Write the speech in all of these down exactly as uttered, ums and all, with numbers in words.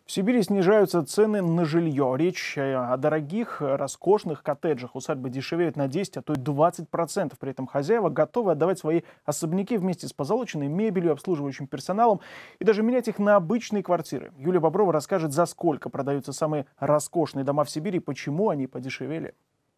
В Сибири снижаются цены на жилье. Речь о дорогих, роскошных коттеджах. Усадьбы дешевеют на десять, а то и двадцать процентов. При этом хозяева готовы отдавать свои особняки вместе с позолоченной мебелью, обслуживающим персоналом и даже менять их на обычные квартиры. Юлия Боброва расскажет, за сколько продаются самые роскошные дома в Сибири и почему они подешевели.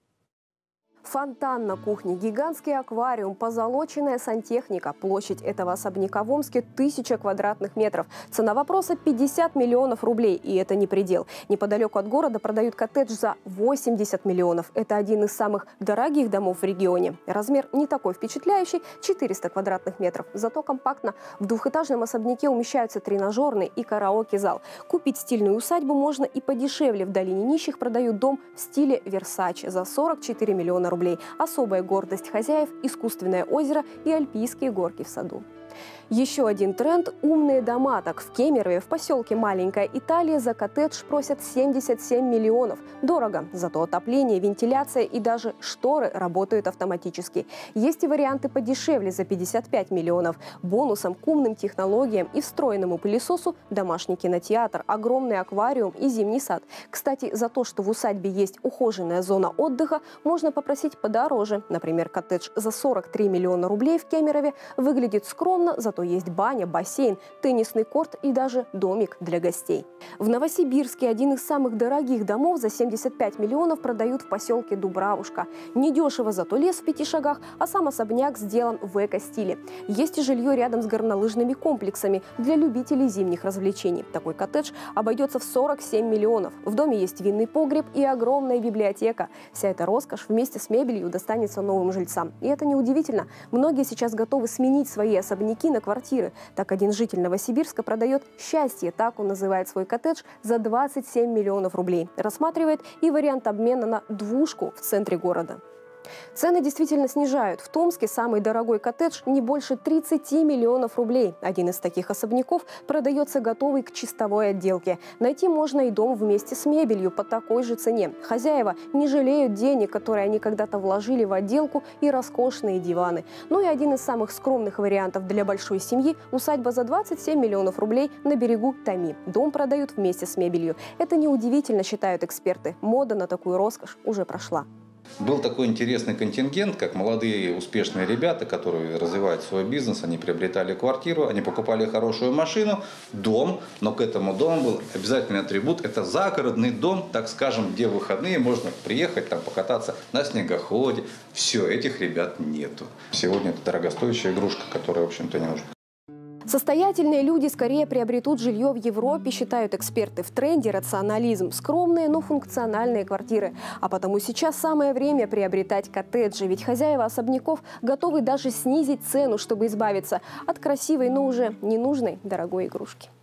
Фонтан на кухне, гигантский аквариум, позолоченная сантехника. Площадь этого особняка в Омске – тысяча квадратных метров. Цена вопроса – пятьдесят миллионов рублей. И это не предел. Неподалеку от города продают коттедж за восемьдесят миллионов. Это один из самых дорогих домов в регионе. Размер не такой впечатляющий – четыреста квадратных метров. Зато компактно. В двухэтажном особняке умещаются тренажерный и караоке-зал. Купить стильную усадьбу можно и подешевле. В долине нищих продают дом в стиле Версаче за сорок четыре миллиона рублей. Особая гордость хозяев – искусственное озеро и альпийские горки в саду. Еще один тренд – умные дома. Так, в Кемерове, в поселке Маленькая Италия, за коттедж просят семьдесят семь миллионов. Дорого, зато отопление, вентиляция и даже шторы работают автоматически. Есть и варианты подешевле за пятьдесят пять миллионов. Бонусом к умным технологиям и встроенному пылесосу – домашний кинотеатр, огромный аквариум и зимний сад. Кстати, за то, что в усадьбе есть ухоженная зона отдыха, можно попросить подороже. Например, коттедж за сорок три миллиона рублей в Кемерове выглядит скромно, зато есть баня, бассейн, теннисный корт и даже домик для гостей. В Новосибирске один из самых дорогих домов за семьдесят пять миллионов продают в поселке Дубравушка. Недешево, зато лес в пяти шагах, а сам особняк сделан в эко-стиле. Есть и жилье рядом с горнолыжными комплексами для любителей зимних развлечений. Такой коттедж обойдется в сорок семь миллионов. В доме есть винный погреб и огромная библиотека. Вся эта роскошь вместе с мебелью достанется новым жильцам. И это неудивительно. Многие сейчас готовы сменить свои особняки на квартиры. Так, один житель Новосибирска продает «Счастье», так он называет свой коттедж, за двадцать семь миллионов рублей. Рассматривает и вариант обмена на двушку в центре города. Цены действительно снижают. В Томске самый дорогой коттедж не больше тридцати миллионов рублей. Один из таких особняков продается готовый к чистовой отделке. Найти можно и дом вместе с мебелью по такой же цене. Хозяева не жалеют денег, которые они когда-то вложили в отделку и роскошные диваны. Ну и один из самых скромных вариантов для большой семьи – усадьба за двадцать семь миллионов рублей на берегу Томи. Дом продают вместе с мебелью. Это неудивительно, считают эксперты. Мода на такую роскошь уже прошла. Был такой интересный контингент, как молодые успешные ребята, которые развивают свой бизнес, они приобретали квартиру, они покупали хорошую машину, дом, но к этому дому был обязательный атрибут – это загородный дом, так скажем, где в выходные можно приехать, там, покататься на снегоходе. Все, этих ребят нету. Сегодня это дорогостоящая игрушка, которая, в общем-то, не нужна. Состоятельные люди скорее приобретут жилье в Европе, считают эксперты. В тренде рационализм. Скромные, но функциональные квартиры. А потому сейчас самое время приобретать коттеджи. Ведь хозяева особняков готовы даже снизить цену, чтобы избавиться от красивой, но уже ненужной дорогой игрушки.